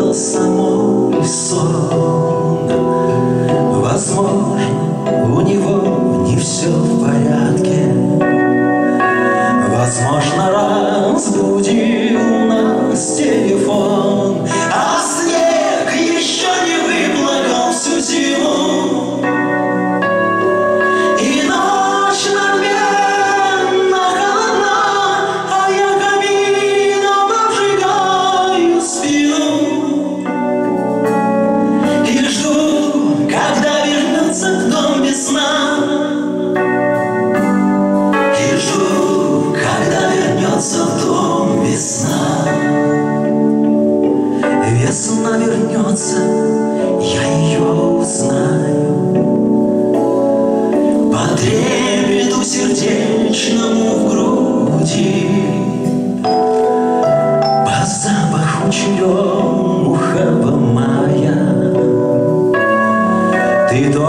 это самой сон. Возможно, у него не все в порядке. Возможно, разбудил нас телефон, а снег еще не выплакал всю зиму. И ночь надменно холодна, а я камином обжигаю спину. И жду, когда вернется дом весна. И жду, когда вернется в дом весна. Весна вернется, я ее узнаю по трепету сердечному в груди, по запаху черемухового мая. Ты